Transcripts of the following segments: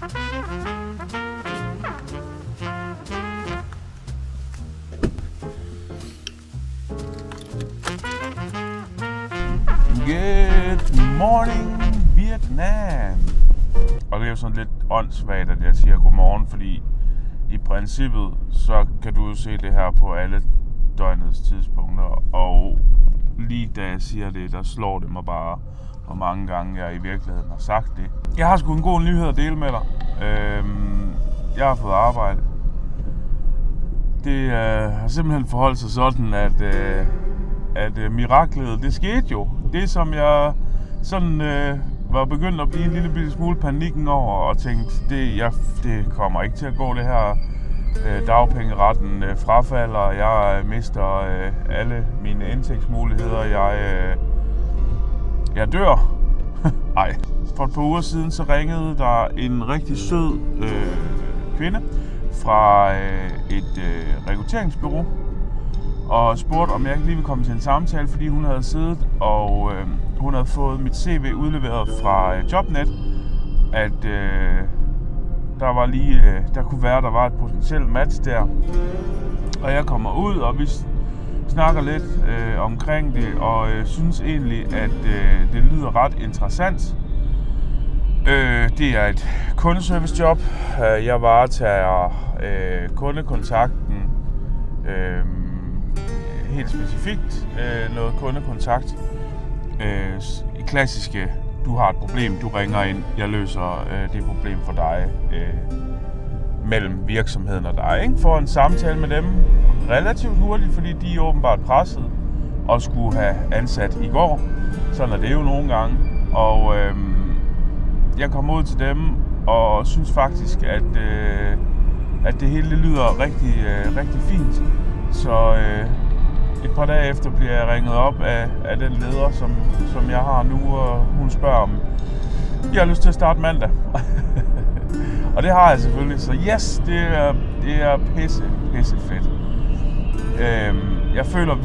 Good morning, Vietnam. Og det er jo sådan lidt åndssvagt, at jeg siger godmorgen, fordi i princippet, så kan du jo se det her på alle døgnets tidspunkter. Og lige da jeg siger det, der slår det mig bare, hvor mange gange jeg i virkeligheden har sagt det. Jeg har sgu en god nyhed at dele med dig. Jeg har fået arbejde. Det har simpelthen forholdt sig sådan, at miraklet, det skete jo. Det, som jeg sådan var begyndt at blive en lille bitte smule panikken over, og tænkte, det kommer ikke til at gå, det her. Dagpengeretten frafalder, jeg mister alle mine indtægtsmuligheder, jeg dør. Ej. For et par uger siden, så ringede der en rigtig sød kvinde fra et rekrutteringsbureau, og spurgte, om jeg ikke lige ville komme til en samtale, fordi hun havde siddet, og hun havde fået mit CV udleveret fra Jobnet, at der kunne være, der var et potentielt match der. Og jeg kommer ud, og vi snakker lidt omkring det, og synes egentlig, at det lyder ret interessant. Det er et kundeservicejob. Jeg varetager kundekontakten, helt specifikt noget kundekontakt. Klassiske, du har et problem, du ringer ind, jeg løser det problem for dig, mellem virksomheden og dig. Ikke? Får en samtale med dem relativt hurtigt, fordi de er åbenbart presset og skulle have ansat i går. Sådan er det jo nogle gange. Og jeg kom ud til dem og synes faktisk, at det hele lyder rigtig fint. Så et par dage efter bliver jeg ringet op af den leder, som jeg har nu, og hun spørger, om jeg har lyst til at starte mandag. Og det har jeg selvfølgelig, så yes, det er pisse fedt. Jeg føler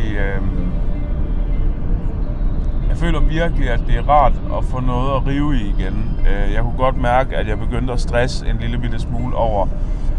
virkelig, at det er rart at få noget at rive i igen. Jeg kunne godt mærke, at jeg begyndte at stresse en lille bitte smule over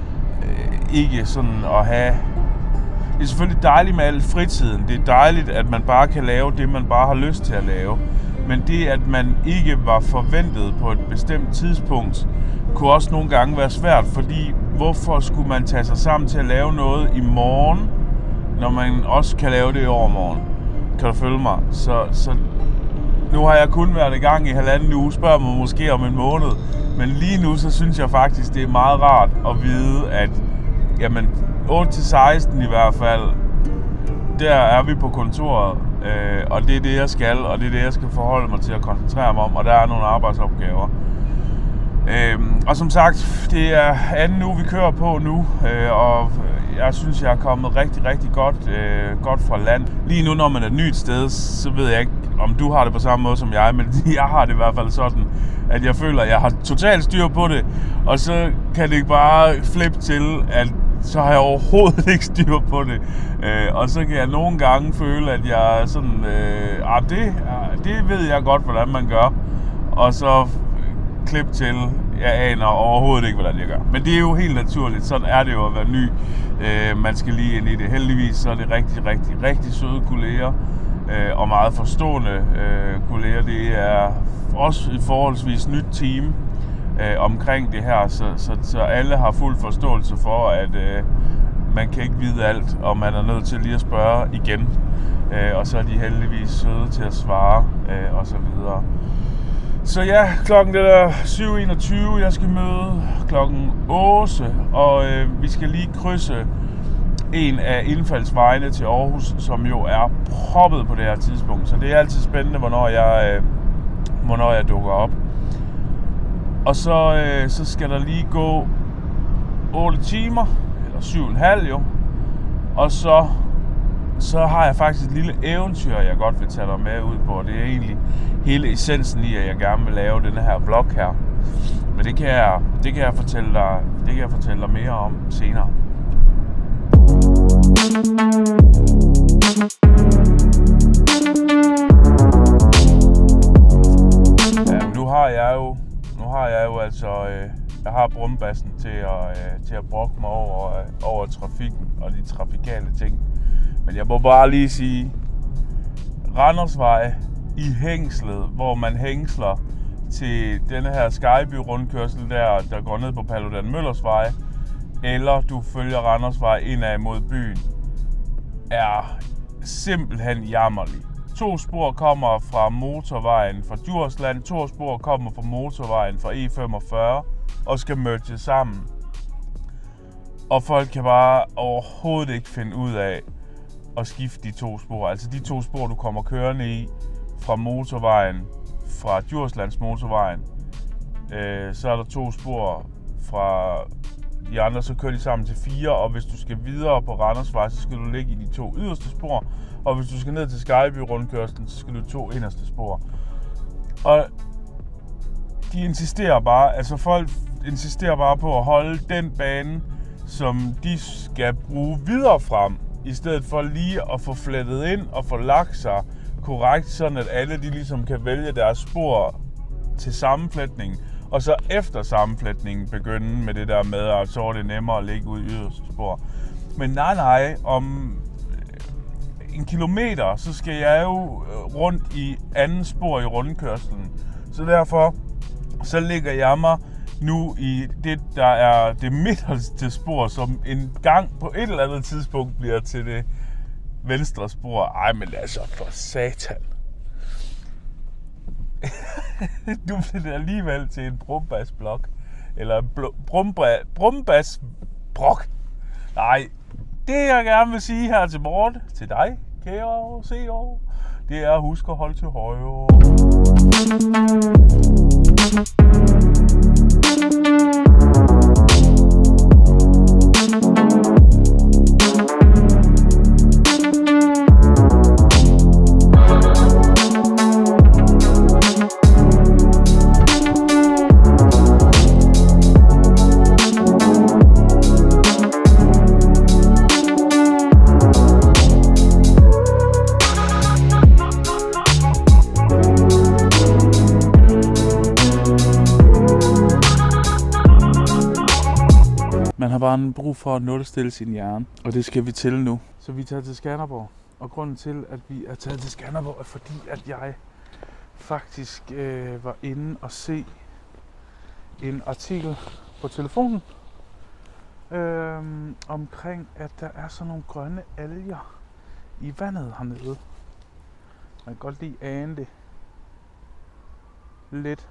ikke sådan at have. Det er selvfølgelig dejligt med al fritiden. Det er dejligt, at man bare kan lave det, man bare har lyst til at lave. Men det, at man ikke var forventet på et bestemt tidspunkt, kunne også nogle gange være svært, fordi hvorfor skulle man tage sig sammen til at lave noget i morgen, når man også kan lave det i overmorgen? Kan du følge mig? Så nu har jeg kun været i gang i 1,5 uge, spørger mig måske om en måned. Men lige nu, så synes jeg faktisk, det er meget rart at vide, at jamen, 8-16 i hvert fald, der er vi på kontoret, og det er det, jeg skal, og det er det, jeg skal forholde mig til at koncentrere mig om, og der er nogle arbejdsopgaver. Og som sagt, det er anden uge, vi kører på nu, og jeg synes, jeg er kommet rigtig godt fra land. Lige nu, når man er et nyt sted, så ved jeg ikke, om du har det på samme måde som jeg, men jeg har det i hvert fald sådan, at jeg føler, at jeg har totalt styr på det, og så kan det bare flippe til, at så har jeg overhovedet ikke styr på det. Og så kan jeg nogle gange føle, at jeg sådan, det ved jeg godt, hvordan man gør. Og så klip til, jeg aner overhovedet ikke, hvordan jeg gør. Men det er jo helt naturligt, sådan er det jo at være ny. Man skal lige ind i det. Heldigvis så er det rigtig søde kolleger, og meget forstående kolleger. Det er også et forholdsvis nyt team omkring det her, så alle har fuld forståelse for, at man kan ikke vide alt, og man er nødt til lige at spørge igen. Og så er de heldigvis søde til at svare, og så videre. Så ja, klokken er 7:21, jeg skal møde klokken 8, og vi skal lige krydse en af indfaldsvejene til Aarhus, som jo er proppet på det her tidspunkt. Så det er altid spændende, hvornår jeg dukker op. Og så skal der lige gå 8 timer, eller 7,5 jo. Og så har jeg faktisk et lille eventyr, jeg godt vil tage dig med ud på. Det er egentlig hele essensen i, at jeg gerne vil lave denne her vlog her. Men det kan jeg fortælle dig mere om senere. Ja, nu har jeg jo altså Jeg har brumbassen til at brokke mig over trafikken og de trafikale ting. Men jeg må bare lige sige, Randersvej i hængslet, hvor man hængsler til denne her Skyby-rundkørsel der går ned på Paludan Møllers vej, eller du følger Randersvej indad mod byen, er simpelthen jammerlig. 2 spor kommer fra motorvejen fra Djursland, 2 spor kommer fra motorvejen fra E45 og skal merge sammen. Og folk kan bare overhovedet ikke finde ud af at skifte de 2 spor. Altså de 2 spor, du kommer kørende i fra motorvejen, fra Djurslands motorvejen, så er der 2 spor fra de andre, så kører de sammen til 4, og hvis du skal videre på Randersvej, så skal du ligge i de 2 yderste spor, og hvis du skal ned til Skyby-rundkørslen, så skal du 2 inderste spor. Og de insisterer bare, altså folk insisterer bare på at holde den bane, som de skal bruge videre frem, i stedet for lige at få flettet ind og få lagt sig korrekt, sådan at alle de ligesom kan vælge deres spor til sammenfletning, og så efter sammenfletningen begynde med det der med, at så er det nemmere at ligge ud i yderste spor. Men nej, om 1 kilometer, så skal jeg jo rundt i anden spor i rundkørslen. Så derfor, så ligger jeg mig nu i det, der er det midterste spor, som en gang på et eller andet tidspunkt bliver til det venstre spor. Ej, men altså, for satan. Du bliver alligevel til en brumbasblok. Eller en brumbasbrok. Nej, det jeg gerne vil sige her til morgen, til dig, kære seere, det er at huske at holde til højre. Man har bare brug for at nulstille sin hjerne, og det skal vi til nu. Så vi tager til Skanderborg, og grunden til, at vi er taget til Skanderborg, er fordi, at jeg faktisk var inde og se en artikel på telefonen omkring, at der er sådan nogle grønne alger i vandet hernede. Man kan godt lige ane det lidt.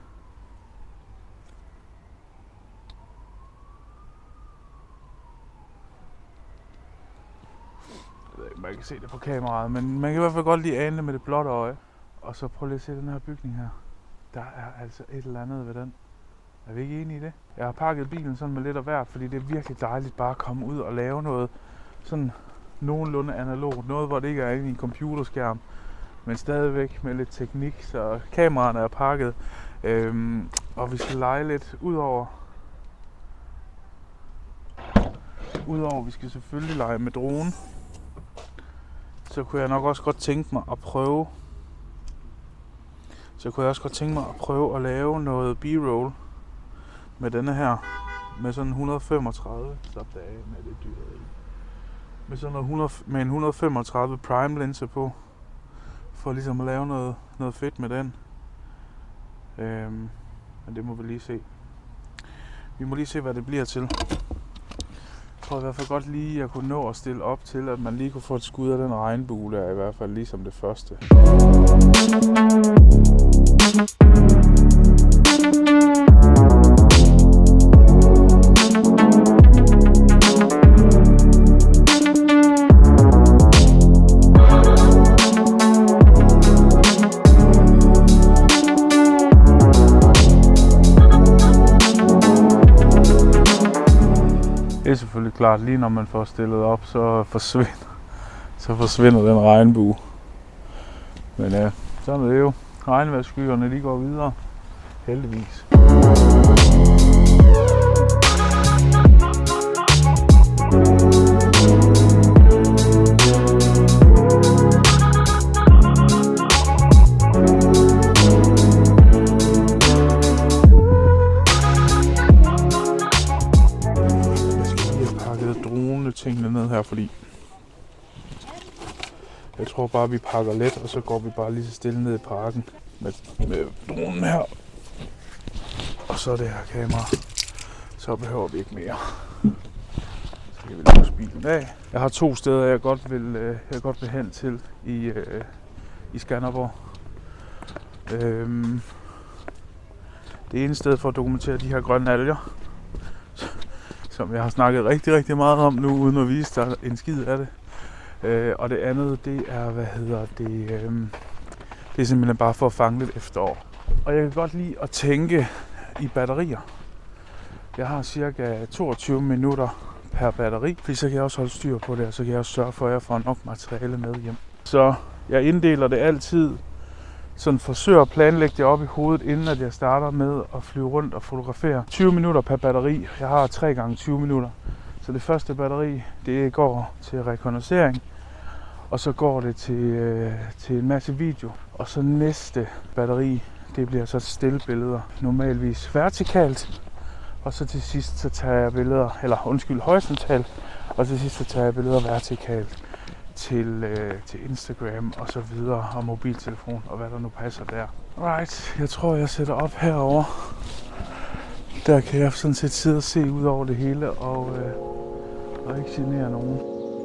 Man kan se det på kameraet, men man kan i hvert fald godt lige ane det med det blotte øje. Og så prøv lige at se den her bygning her. Der er altså et eller andet ved den. Er vi ikke enige i det? Jeg har pakket bilen sådan med lidt af hvert, fordi det er virkelig dejligt bare at komme ud og lave noget sådan nogenlunde analogt. Noget, hvor det ikke er inde i en computerskærm, men stadigvæk med lidt teknik, så kameraerne er pakket. Og vi skal lege lidt udover vi skal selvfølgelig lege med drone. Så kunne jeg nok også godt tænke mig at prøve at lave noget B-roll med denne her, med sådan 135, slap det af med det dyre, med sådan noget med en 135 prime linse på, for ligesom at lave noget fedt med den. Men det må vi lige se. Vi må lige se, hvad det bliver til. Jeg tror i hvert fald godt lige, at jeg kunne nå at stille op til, at man lige kunne få et skud af den regnbue der, i hvert fald ligesom det første. Det er selvfølgelig klart, lige når man får stillet op, så forsvinder den regnbue. Men ja, sådan er det jo. Regnvejrsskyerne, de går videre. Heldigvis. tingene ned her, fordi jeg tror bare, vi pakker let, og så går vi bare lige så stille ned i parken med dronen her. Og så det her kamera. Så behøver vi ikke mere. Så kan vi låse bilen af. Jeg har 2 steder, jeg godt vil hen til i Skanderborg. Det ene sted for at dokumentere de her grønne alger, som jeg har snakket rigtig, rigtig meget om nu, uden at vise dig en skid af det. Og det andet, det er, det er simpelthen bare for at fange lidt efterår. Og jeg kan godt lide at tænke i batterier. Jeg har cirka 22 minutter per batteri, fordi så kan jeg også holde styr på det, og så kan jeg også sørge for, at jeg får nok materiale med hjem. Så jeg inddeler det altid, sådan forsøger at planlægge det op i hovedet, inden at jeg starter med at flyve rundt og fotografere. 20 minutter per batteri. Jeg har 3 gange 20 minutter. Så det første batteri, det går til rekognoscering, og så går det til en masse video. Og så næste batteri, det bliver så stillbilleder, normalvis vertikalt. Og så til sidst, så tager jeg billeder, horisontalt, og til sidst, så tager jeg billeder vertikalt til Instagram og så videre, og mobiltelefon og hvad der nu passer der. Right, jeg tror, jeg sætter op herover. Der kan jeg sådan set sidde og se ud over det hele og ikke genere nogen.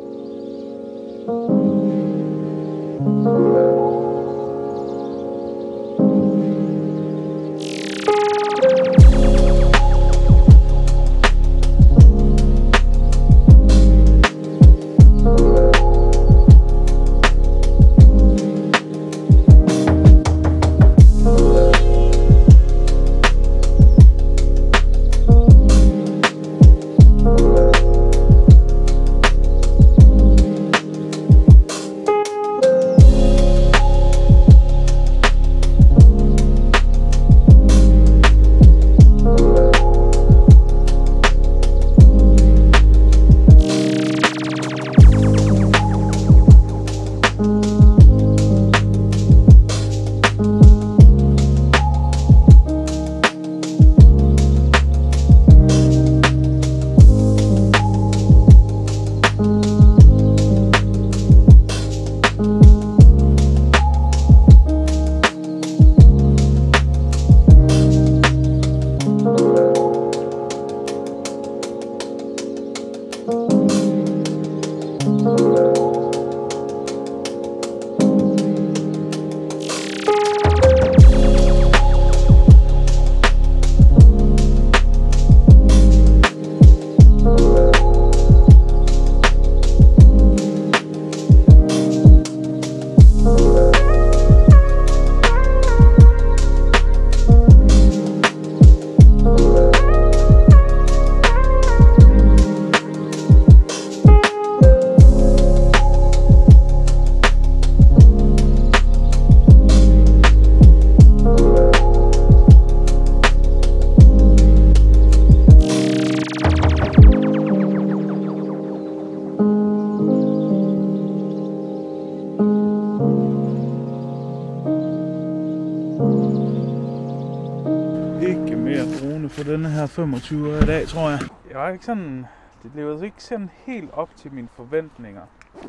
Ikke mere drone for denne her 25 i dag, tror jeg. Jeg var ikke sådan, det levede ikke sådan helt op til mine forventninger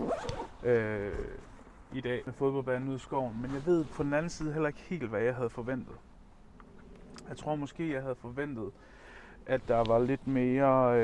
i dag med fodboldbanen ude i skoven. Men jeg ved på den anden side heller ikke helt, hvad jeg havde forventet. Jeg tror måske, jeg havde forventet, at der var lidt mere...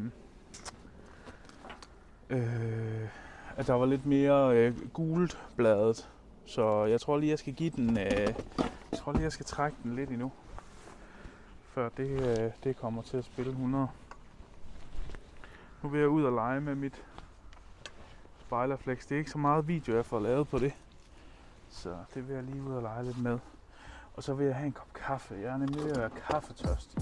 at der var lidt mere gult bladet. Så jeg tror lige, jeg skal give den... jeg skal trække den lidt endnu. Før det kommer til at spille 100. Nu vil jeg ud og lege med mit Spejlerflex. Det er ikke så meget video, jeg får lavet på det. Så det vil jeg lige ud og lege lidt med. Og så vil jeg have en kop kaffe. Jeg er nemlig ved at være kaffetørstig.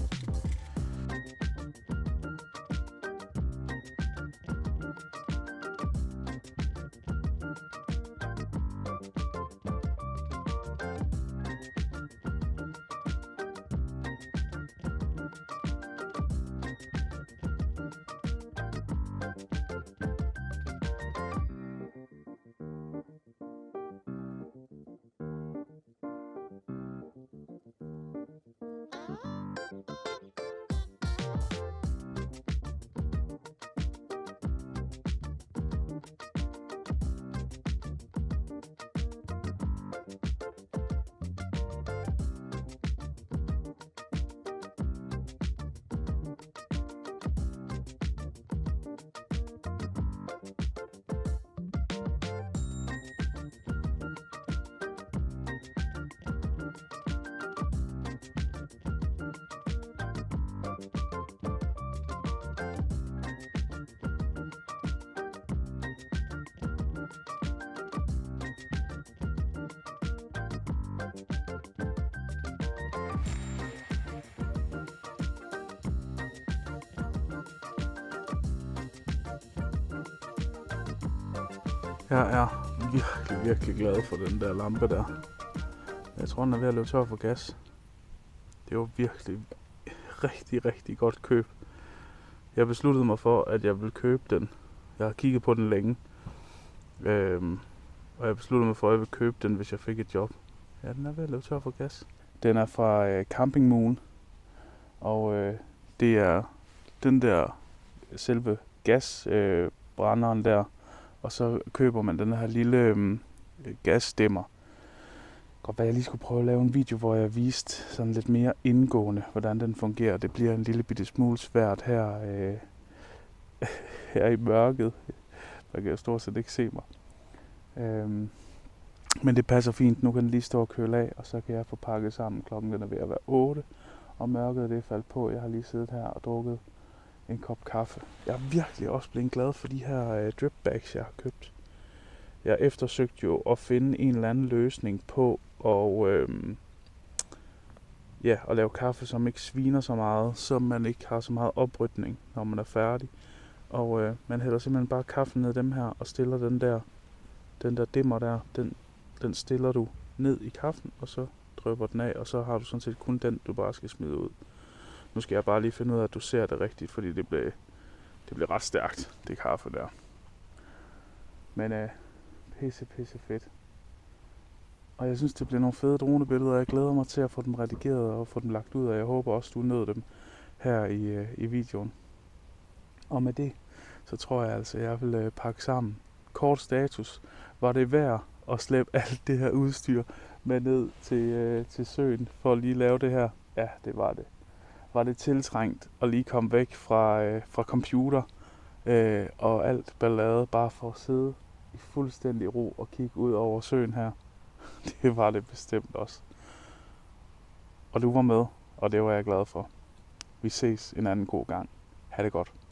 Jeg er virkelig glad for den der lampe der. Jeg tror, den er ved at løbe tør for gas. Det var virkelig rigtig godt køb. Jeg besluttede mig for, at jeg vil købe den. Jeg har kigget på den længe. Og jeg besluttede mig for, at jeg vil købe den, hvis jeg fik et job. Ja, den er ved at løbe tør for gas. Den er fra Camping Moon. Og det er den der selve gasbrænderen der. Og så køber man den her lille gasstemmer. Godt, jeg lige skulle prøve at lave en video, hvor jeg viste sådan lidt mere indgående, hvordan den fungerer. Det bliver en lille bitte smule svært her, her i mørket. Der kan jeg stort set ikke se mig. Men det passer fint. Nu kan den lige stå og køle af, og så kan jeg få pakket sammen. Klokken den er ved at være 8, og mørket det er faldet på. Jeg har lige siddet her og drukket en kop kaffe. Jeg er virkelig også blevet glad for de her drip bags, jeg har købt. Jeg eftersøgte jo at finde en eller anden løsning på at lave kaffe, som ikke sviner så meget, så man ikke har så meget oprydning, når man er færdig. Og man hælder simpelthen bare kaffen ned dem her og stiller den der dimmer der, den stiller du ned i kaffen, og så drypper den af, og så har du sådan set kun den, du bare skal smide ud. Nu skal jeg bare lige finde ud af, at du ser det rigtigt, fordi det blev ret stærkt, det kaffe der. Men pisse fedt. Og jeg synes, det bliver nogle fede dronebilleder, og jeg glæder mig til at få dem redigeret og få dem lagt ud, og jeg håber også, du nød dem her i videoen. Og med det, så tror jeg altså, jeg vil pakke sammen. Kort status. Var det værd at slæbe alt det her udstyr med ned til søen for at lige lave det her? Ja, det var det. Var det tiltrængt at lige komme væk fra computer og alt ballade, bare for at sidde i fuldstændig ro og kigge ud over søen her? Det var det bestemt også. Og du var med, og det var jeg glad for. Vi ses en anden god gang. Ha' det godt.